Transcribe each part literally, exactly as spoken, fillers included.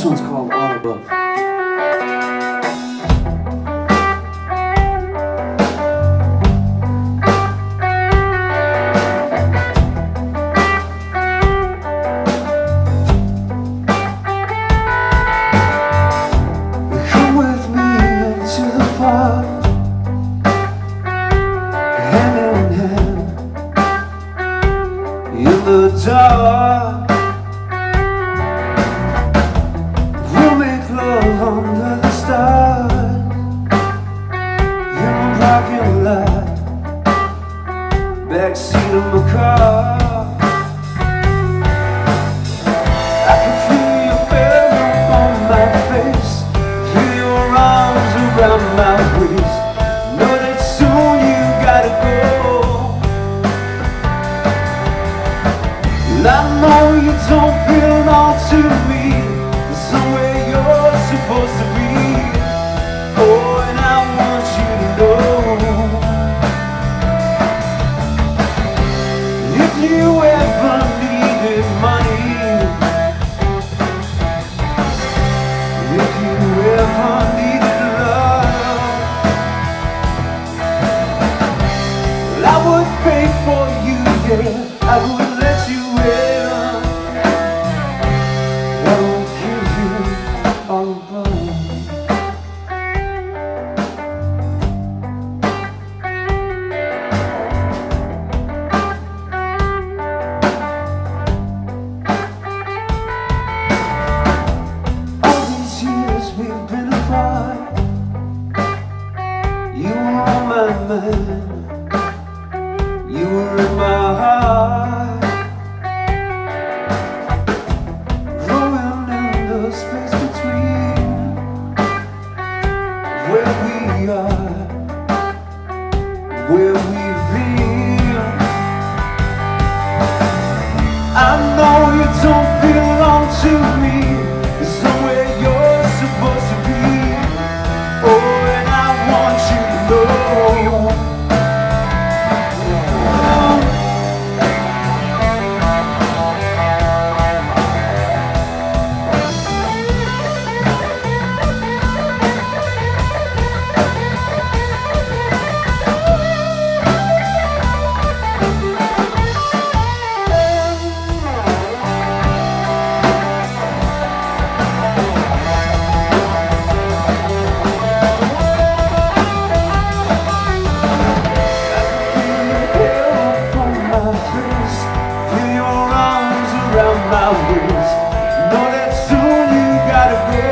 This one's called All Above. Come with me into the park, hand in hand, in the dark. Under the stars, in the parking lot, backseat of my car. I can feel your breath on my face, feel your arms around my waist. Know that soon you gotta go, and I know you don't belong to me. Somewhere you're supposed to be. Oh, and I want you to know, if you ever needed money, if you ever needed love, well, I would pay for you, yeah, I would let you in. All above. All these years we've been apart, you were on my mind, you were in my heart, growing in the space between where we are, where we've been. I know you don't belong to me, somewhere you're supposed to be. Oh, and I want you to know, my waist. Know that soon you gotta go.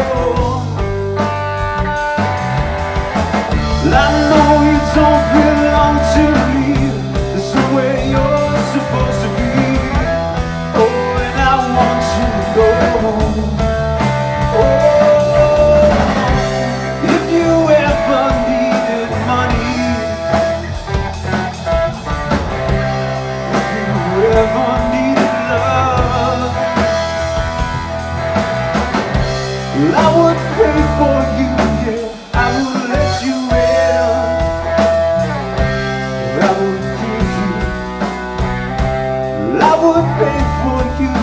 I know you don't belong to me, there's somewhere you're supposed to be. Oh, and I want you to go. Oh, if you ever needed money, if you ever needed love, I would pay for you, yeah, I would let you in, I would give you, I would pay for you.